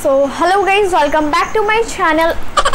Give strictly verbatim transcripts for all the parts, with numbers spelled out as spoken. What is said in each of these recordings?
So hello guys, welcome back to my channel.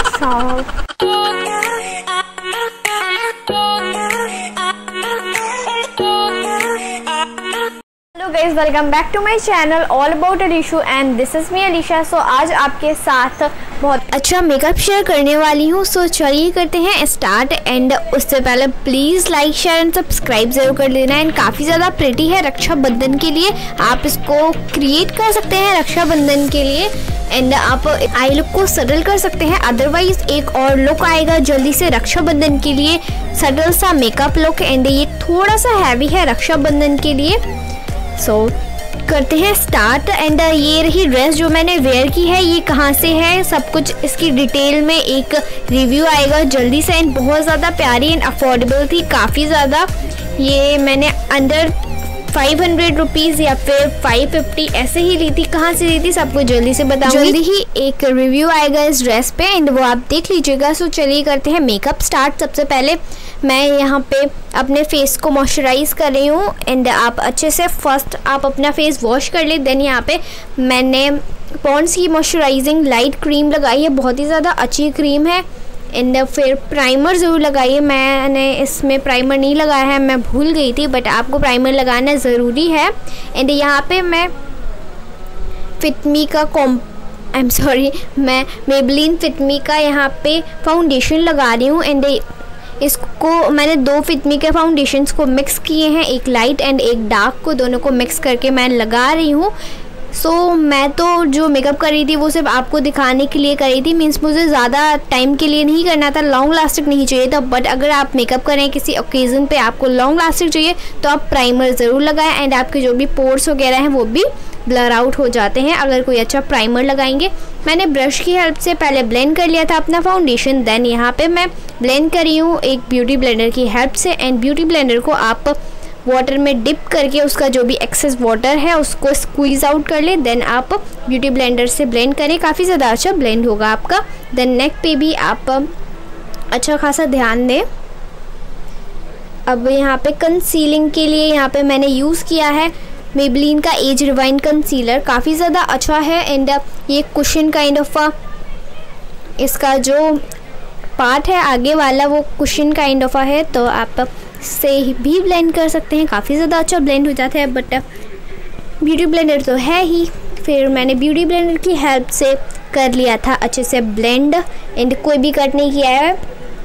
Hello guys, welcome back to my channel all about Alishu and this is me Alisha. So आज आपके साथ बहुत अच्छा makeup share करने वाली हूँ. सो so, चलिए करते हैं स्टार्ट. एंड उससे पहले please like share and subscribe ज़रूर कर लेना. एंड काफ़ी ज़्यादा प्रिटी है रक्षाबंधन के लिए, आप इसको क्रिएट कर सकते हैं रक्षाबंधन के लिए. एंड आप आई लुक को सटल कर सकते हैं, अदरवाइज एक और लुक आएगा जल्दी से रक्षाबंधन के लिए, सटल सा मेकअप लुक. एंड ये थोड़ा सा हैवी है रक्षाबंधन के लिए. सो so, करते हैं स्टार्ट. एंड ये रही ड्रेस जो मैंने वेयर की है, ये कहाँ से है सब कुछ इसकी डिटेल में एक रिव्यू आएगा जल्दी से. एंड बहुत ज़्यादा प्यारी एंड अफोर्डेबल थी, काफ़ी ज़्यादा. ये मैंने अंडर फाइव हंड्रेड रुपीज़ या फिर फाइव फिफ्टी ऐसे ही ली थी. कहाँ से ली थी सबको जल्दी से बताऊंगी. जल्दी ही एक रिव्यू आएगा इस ड्रेस पे एंड वो आप देख लीजिएगा. सो चलिए करते हैं मेकअप स्टार्ट. सबसे पहले मैं यहाँ पे अपने फेस को मॉइस्चराइज कर रही हूँ. एंड आप अच्छे से फर्स्ट आप अपना फेस वॉश कर ले. देन यहाँ पे मैंने पॉन्ड्स की मॉइस्चराइजिंग लाइट क्रीम लगाई है, बहुत ही ज़्यादा अच्छी क्रीम है. एंड फिर प्राइमर ज़रूर लगाइए. मैंने इसमें प्राइमर नहीं लगाया है, मैं भूल गई थी, बट आपको प्राइमर लगाना ज़रूरी है. एंड यहाँ पे मैं फिटमी का कॉम आई एम सॉरी मैं मेबलिन फिटमी का यहाँ पे फाउंडेशन लगा रही हूँ. एंड इसको मैंने दो फिटमी के फाउंडेशंस को मिक्स किए हैं, एक लाइट एंड एक डार्क को, दोनों को मिक्स करके मैं लगा रही हूँ. सो so, मैं तो जो मेकअप कर रही थी वो सिर्फ आपको दिखाने के लिए कर रही थी. मीन्स मुझे ज़्यादा टाइम के लिए नहीं करना था, लॉन्ग लास्टिक नहीं चाहिए था. बट अगर आप मेकअप करें किसी ओकेज़न पे आपको लॉन्ग लास्टिक चाहिए तो आप प्राइमर ज़रूर लगाएं. एंड आपके जो भी पोर्स वगैरह हैं वो भी ब्लर आउट हो जाते हैं अगर कोई अच्छा प्राइमर लगाएंगे. मैंने ब्रश की हेल्प से पहले ब्लेंड कर लिया था अपना फाउंडेशन. देन यहाँ पर मैं ब्लेंड कर रही हूँ एक ब्यूटी ब्लेंडर की हेल्प से. एंड ब्यूटी ब्लेंडर को आप वाटर में डिप करके उसका जो भी एक्सेस वाटर है उसको स्क्वीज़ आउट कर ले. देन आप ब्यूटी ब्लेंडर से ब्लेंड करें, काफ़ी ज़्यादा अच्छा ब्लेंड होगा आपका. देन नेक पे भी आप अच्छा खासा ध्यान दें. अब यहाँ पे कंसीलिंग के लिए यहाँ पे मैंने यूज़ किया है मेबलिन का एज रिवाइन कंसीलर, काफ़ी ज़्यादा अच्छा है. एंड ये कुशन काइंड ऑफ इसका जो पार्ट है आगे वाला वो कुशन काइंड ऑफ है, तो आप से भी ब्लेंड कर सकते हैं, काफ़ी ज़्यादा अच्छा ब्लेंड हो जाता है. बट ब्यूटी ब्लेंडर तो है ही. फिर मैंने ब्यूटी ब्लेंडर की हेल्प से कर लिया था अच्छे से ब्लेंड. एंड कोई भी कट नहीं किया है,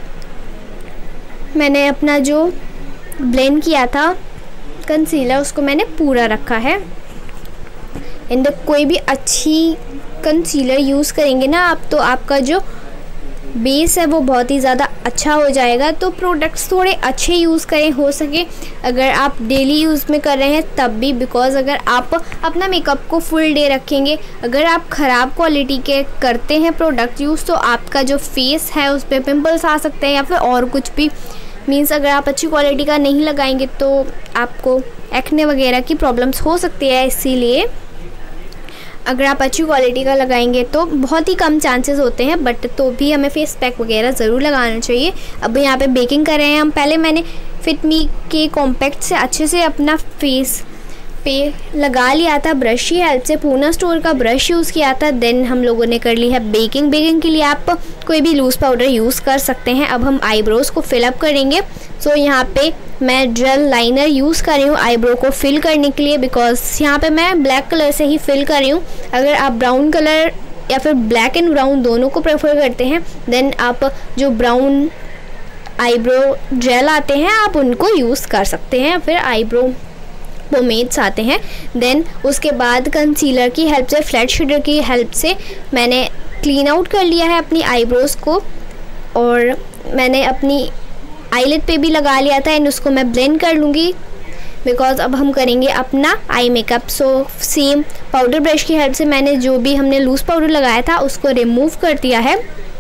मैंने अपना जो ब्लेंड किया था कंसीलर उसको मैंने पूरा रखा है. एंड कोई भी अच्छी कंसीलर यूज़ करेंगे ना आप तो आपका जो बेस है वो बहुत ही ज़्यादा अच्छा हो जाएगा. तो प्रोडक्ट्स थोड़े अच्छे यूज़ करें हो सके अगर आप डेली यूज़ में कर रहे हैं तब भी. बिकॉज़ अगर आप अपना मेकअप को फुल डे रखेंगे, अगर आप ख़राब क्वालिटी के करते हैं प्रोडक्ट यूज़ तो आपका जो फेस है उस पर पिंपल्स आ सकते हैं या फिर और कुछ भी. मीन्स अगर आप अच्छी क्वालिटी का नहीं लगाएंगे तो आपको एक्ने वगैरह की प्रॉब्लम्स हो सकती है. इसीलिए अगर आप अच्छी क्वालिटी का लगाएंगे तो बहुत ही कम चांसेस होते हैं, बट तो भी हमें फेस पैक वगैरह ज़रूर लगाना चाहिए. अब यहाँ पे बेकिंग कर रहे हैं हम. पहले मैंने फिटमी के कॉम्पैक्ट से अच्छे से अपना फेस पे लगा लिया था ब्रश की हेल्प से, पूना स्टोर का ब्रश यूज़ किया था. देन हम लोगों ने कर ली है बेकिंग. बेकिंग के लिए आप कोई भी लूज़ पाउडर यूज़ कर सकते हैं. अब हम आईब्रोज़ को फिलअप करेंगे. सो so, यहाँ पे मैं जेल लाइनर यूज़ कर रही हूँ आईब्रो को फिल करने के लिए, बिकॉज यहाँ पे मैं ब्लैक कलर से ही फिल कर रही हूँ. अगर आप ब्राउन कलर या फिर ब्लैक एंड ब्राउन दोनों को प्रेफर करते हैं देन आप जो ब्राउन आईब्रो जेल आते हैं आप उनको यूज़ कर सकते हैं. फिर आईब्रो पोमेड्स आते हैं. देन उसके बाद कंसीलर की हेल्प से, फ्लैट शेडर की हेल्प से मैंने क्लीन आउट कर लिया है अपनी आईब्रोज़ को. और मैंने अपनी आईलिड पे भी लगा लिया था. एंड उसको मैं ब्लेंड कर लूँगी बिकॉज अब हम करेंगे अपना eye makeup. So same powder brush की हेल्प से मैंने जो भी हमने लूज़ पाउडर लगाया था उसको रिमूव कर दिया है,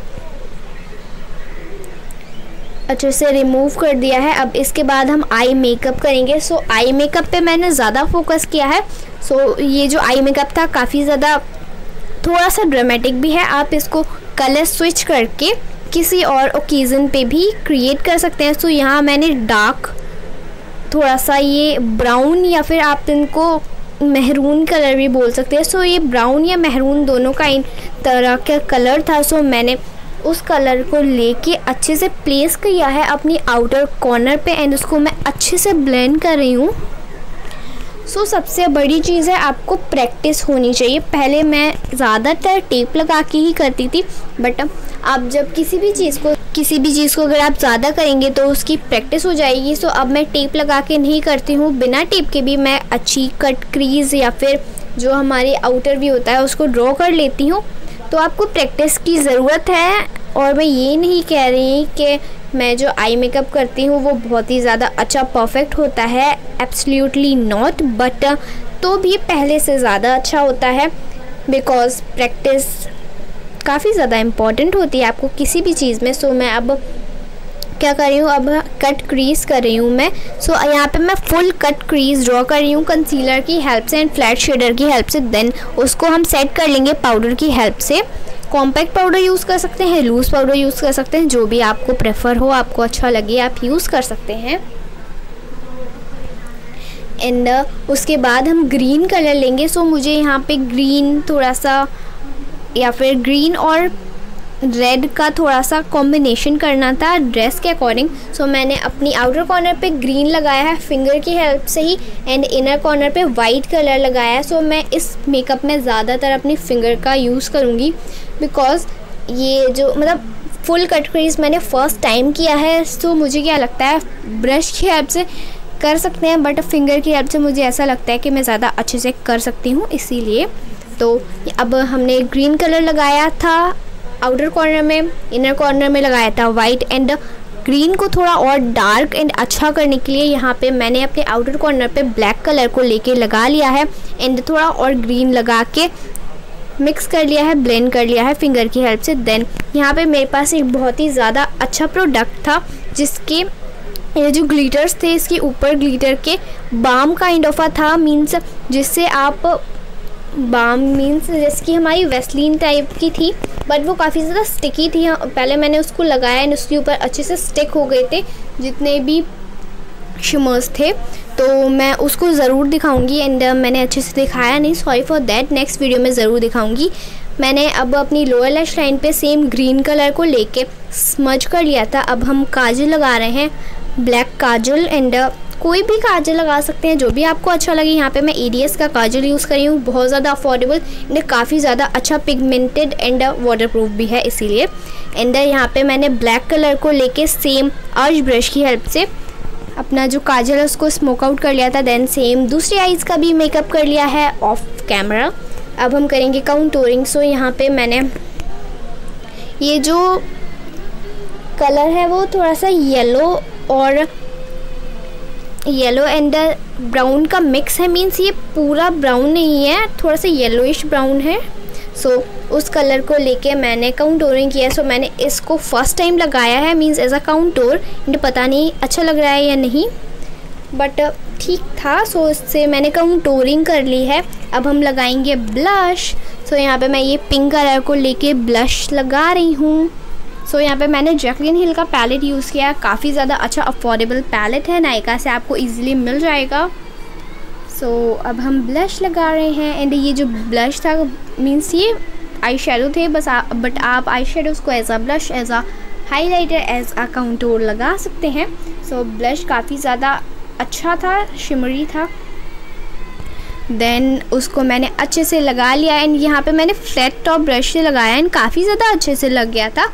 अच्छे से रिमूव कर दिया है. अब इसके बाद हम आई मेकअप करेंगे. सो so, आई मेकअप पे मैंने ज़्यादा फोकस किया है. सो so, ये जो आई मेकअप था काफ़ी ज़्यादा थोड़ा सा ड्रामेटिक भी है. आप इसको कलर स्विच करके किसी और ओकेज़न पे भी क्रिएट कर सकते हैं. सो so, यहाँ मैंने डार्क थोड़ा सा ये ब्राउन या फिर आप इनको मेहरून कलर भी बोल सकते हैं। सो ये ब्राउन या मेहरून दोनों का इन तरह का कलर था। सो मैंने उस कलर को लेके अच्छे से प्लेस किया है अपनी आउटर कॉर्नर पे एंड उसको मैं अच्छे से ब्लेंड कर रही हूँ। सो so, सबसे बड़ी चीज़ है आपको प्रैक्टिस होनी चाहिए। पहले मैं ज़्यादातर टेप लगा के ही करती थी, बट आप जब किसी भी चीज़ को किसी भी चीज़ को अगर आप ज़्यादा करेंगे तो उसकी प्रैक्टिस हो जाएगी। सो so, अब मैं टेप लगा के नहीं करती हूँ, बिना टेप के भी मैं अच्छी कट क्रीज या फिर जो हमारी आउटर व्यू होता है उसको ड्रॉ कर लेती हूँ। तो आपको प्रैक्टिस की ज़रूरत है, और मैं ये नहीं कह रही कि मैं जो आई मेकअप करती हूँ वो बहुत ही ज़्यादा अच्छा परफेक्ट होता है, एब्सोल्युटली नॉट, बट तो भी पहले से ज़्यादा अच्छा होता है, बिकॉज प्रैक्टिस काफ़ी ज़्यादा इम्पॉर्टेंट होती है आपको किसी भी चीज़ में। सो so, मैं अब क्या कर रही हूँ, अब कट क्रीज कर रही हूँ मैं। सो so, यहाँ पे मैं फुल कट क्रीज ड्रॉ कर रही हूँ कंसीलर की हेल्प से एंड फ्लैट शेडर की हेल्प से। देन उसको हम सेट कर लेंगे पाउडर की हेल्प से। कॉम्पैक्ट पाउडर यूज़ कर सकते हैं, लूज़ पाउडर यूज़ कर सकते हैं, जो भी आपको प्रेफर हो, आपको अच्छा लगे आप यूज़ कर सकते हैं। एंड uh, उसके बाद हम ग्रीन कलर लेंगे। सो so, मुझे यहाँ पे ग्रीन थोड़ा सा या फिर ग्रीन और रेड का थोड़ा सा कॉम्बिनेशन करना था ड्रेस के अकॉर्डिंग। सो so, मैंने अपनी आउटर कॉर्नर पे ग्रीन लगाया है फिंगर की हेल्प से ही, एंड इनर कॉर्नर पे वाइट कलर लगाया है। सो so, मैं इस मेकअप में ज़्यादातर अपनी फिंगर का यूज़ करूँगी, बिकॉज़ ये जो मतलब फुल कट क्रीज मैंने फ़र्स्ट टाइम किया है। सो so, मुझे क्या लगता है ब्रश की हेल्प से कर सकते हैं, बट फिंगर की हेल्प से मुझे ऐसा लगता है कि मैं ज़्यादा अच्छे से कर सकती हूँ, इसीलिए। तो अब हमने ग्रीन कलर लगाया था आउटर कॉर्नर में, इनर कॉर्नर में लगाया था वाइट, एंड ग्रीन को थोड़ा और डार्क एंड अच्छा करने के लिए यहाँ पे मैंने अपने आउटर कॉर्नर पे ब्लैक कलर को लेके लगा लिया है एंड थोड़ा और ग्रीन लगा के मिक्स कर लिया है, ब्लेंड कर लिया है फिंगर की हेल्प से। देन यहाँ पे मेरे पास एक बहुत ही ज़्यादा अच्छा प्रोडक्ट था, जिसके ये जो ग्लिटर्स थे इसके ऊपर ग्लिटर के बाम काइंड ऑफ था, मीन्स जिससे आप बाम मीन्स जिसकी हमारी वेस्लीन टाइप की थी, बट वो काफ़ी ज़्यादा स्टिकी थी। पहले मैंने उसको लगाया एंड उसके ऊपर अच्छे से स्टिक हो गए थे जितने भी शिमर्स थे, तो मैं उसको ज़रूर दिखाऊंगी। एंड मैंने अच्छे से दिखाया नहीं, sorry for that, next video में ज़रूर दिखाऊंगी। मैंने अब अपनी लोअर लैश लाइन पे सेम ग्रीन कलर को लेके स्मज कर लिया था। अब हम काजल लगा रहे हैं, ब्लैक काजल, एंड कोई भी काजल लगा सकते हैं जो भी आपको अच्छा लगे। यहाँ पे मैं ए डी एस का काजल यूज़ कर रही हूँ, बहुत ज़्यादा अफोर्डेबल एंड काफ़ी ज़्यादा अच्छा पिगमेंटेड एंड वाटरप्रूफ भी है, इसीलिए। एंड यहाँ पे मैंने ब्लैक कलर को लेके सेम अर्ज ब्रश की हेल्प से अपना जो काजल है उसको स्मोक आउट कर लिया था। देन सेम दूसरी आइज़ का भी मेकअप कर लिया है ऑफ कैमरा। अब हम करेंगे काउंटोरिंग। सो यहाँ पे मैंने ये जो कलर है वो थोड़ा सा येलो और येलो एंड ब्राउन का मिक्स है, मीन्स ये पूरा ब्राउन नहीं है, थोड़ा सा येलोइश ब्राउन है। सो so, उस कलर को लेके मैंने काउंटोरिंग किया। सो so, मैंने इसको फर्स्ट टाइम लगाया है, means as a contour, and पता नहीं अच्छा लग रहा है या नहीं, बट ठीक था। सो so, इससे मैंने काउंटोरिंग कर ली है। अब हम लगाएंगे ब्लश। सो so, यहाँ पे मैं ये पिंक कलर को लेके ब्लश लगा रही हूँ। सो so, यहाँ पे मैंने जैकलिन हिल का पैलेट यूज़ किया है, काफ़ी ज़्यादा अच्छा अफोर्डेबल पैलेट है, नायका से आपको इजीली मिल जाएगा। सो so, अब हम ब्लश लगा रहे हैं, एंड ये जो ब्लश था मीन्स ये आई शेडो थे बस, बट आप आई शेडोज को as a blush, as a highlighter, as a contour लगा सकते हैं। सो so, ब्लश काफ़ी ज़्यादा अच्छा था, शिमरी था। देन उसको मैंने अच्छे से लगा लिया, एंड यहाँ पे मैंने फ्लैट टॉप ब्रश से लगाया एंड काफ़ी ज़्यादा अच्छे से लग गया था।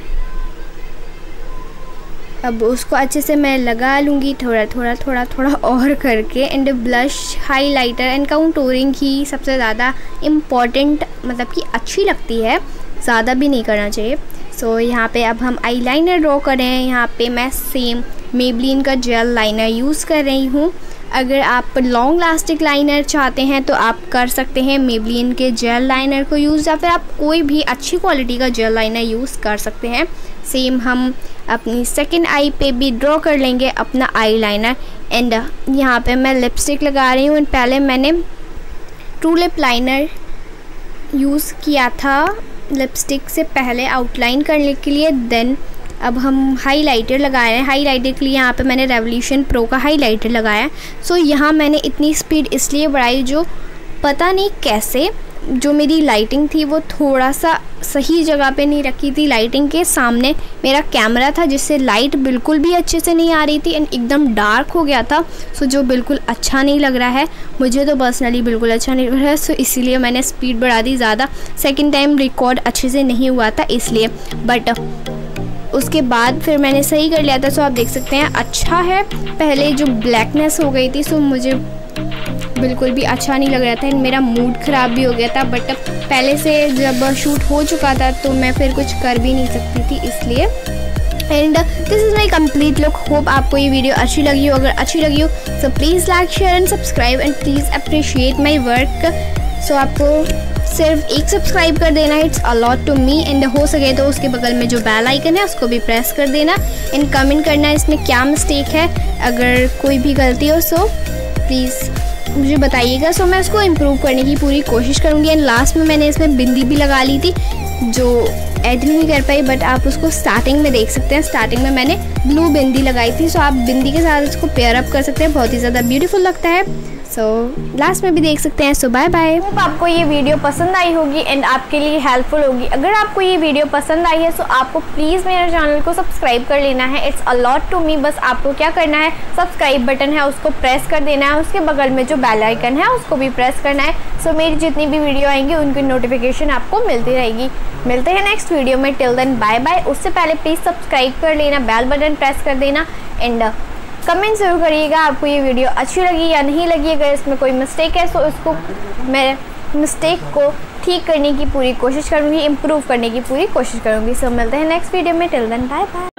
अब उसको अच्छे से मैं लगा लूँगी थोड़ा थोड़ा थोड़ा थोड़ा और करके। And blush, highlighter and contouring ही सबसे ज़्यादा इम्पॉर्टेंट, मतलब कि अच्छी लगती है, ज़्यादा भी नहीं करना चाहिए। सो so, यहाँ पे अब हम आई लाइनर ड्रॉ करें। यहाँ पे मैं सेम मेबलिन का जेल लाइनर यूज़ कर रही हूँ। अगर आप लॉन्ग लास्टिक लाइनर चाहते हैं तो आप कर सकते हैं मेबलिन के जेल लाइनर को यूज़, या फिर आप कोई भी अच्छी क्वालिटी का जेल लाइनर यूज़ कर सकते हैं। सेम हम अपनी सेकंड आई पे भी ड्रॉ कर लेंगे अपना आई लाइनर। एंड यहाँ पे मैं लिपस्टिक लगा रही हूँ, एंड पहले मैंने ट्रू लिप लाइनर यूज़ किया था लिपस्टिक से पहले आउटलाइन करने के लिए। देन अब हम हाईलाइटर लगाए हैं। हाईलाइटर के लिए यहाँ पे मैंने रेवोल्यूशन प्रो का हाईलाइटर लगाया है। सो यहाँ मैंने इतनी स्पीड इसलिए बढ़ाई, जो पता नहीं कैसे जो मेरी लाइटिंग थी वो थोड़ा सा सही जगह पे नहीं रखी थी। लाइटिंग के सामने मेरा कैमरा था, जिससे लाइट बिल्कुल भी अच्छे से नहीं आ रही थी एंड एकदम डार्क हो गया था। सो जो बिल्कुल अच्छा नहीं लग रहा है, मुझे तो पर्सनली बिल्कुल अच्छा नहीं लग रहा है। सो इसीलिए मैंने स्पीड बढ़ा दी ज़्यादा। सेकेंड टाइम रिकॉर्ड अच्छे से नहीं हुआ था इसलिए, बट उसके बाद फिर मैंने सही कर लिया था। सो आप देख सकते हैं अच्छा है। पहले जो ब्लैकनेस हो गई थी, सो मुझे बिल्कुल भी अच्छा नहीं लग रहा था, मेरा मूड ख़राब भी हो गया था। बट पहले से जब शूट हो चुका था तो मैं फिर कुछ कर भी नहीं सकती थी इसलिए। And this is my complete look. Hope आपको ये वीडियो अच्छी लगी हो। अगर अच्छी लगी हो so please like share and subscribe and please appreciate my work. So आपको सिर्फ एक सब्सक्राइब कर देना, it's a lot to me. And हो सके तो उसके बगल में जो बेल आइकन है उसको भी प्रेस कर देना एंड कमेंट करना इसमें क्या मिस्टेक है। अगर कोई भी गलती हो सो प्लीज़ मुझे बताइएगा। सो मैं उसको इम्प्रूव करने की पूरी कोशिश करूँगी। एंड लास्ट में मैंने इसमें बिंदी भी लगा ली थी, जो ऐड नहीं कर पाई, बट आप उसको स्टार्टिंग में देख सकते हैं। स्टार्टिंग में मैंने ब्लू बिंदी लगाई थी। सो आप बिंदी के साथ इसको पेयर अप कर सकते हैं, बहुत ही ज़्यादा ब्यूटीफुल लगता है। सो so, लास्ट में भी देख सकते हैं। सो बाय बाय। होप आपको ये वीडियो पसंद आई होगी एंड आपके लिए हेल्पफुल होगी। अगर आपको ये वीडियो पसंद आई है तो आपको प्लीज़ मेरे चैनल को सब्सक्राइब कर लेना है। It's a lot to me. बस आपको क्या करना है, सब्सक्राइब बटन है उसको प्रेस कर देना है, उसके बगल में जो बेल आइकन है उसको भी प्रेस करना है। सो so, मेरी जितनी भी वीडियो आएंगी उनकी नोटिफिकेशन आपको मिलती रहेगी। मिलते हैं नेक्स्ट वीडियो में। Till then bye bye. उससे पहले प्लीज़ सब्सक्राइब कर लेना, बेल बटन प्रेस कर देना एंड कमेंट ज़रूर करिएगा आपको ये वीडियो अच्छी लगी या नहीं लगी। अगर इसमें कोई मिस्टेक है तो इसको मैं मिस्टेक को ठीक करने की पूरी कोशिश करूँगी, इम्प्रूव करने की पूरी कोशिश करूँगी। सो मिलते हैं नेक्स्ट वीडियो में। Till then bye bye.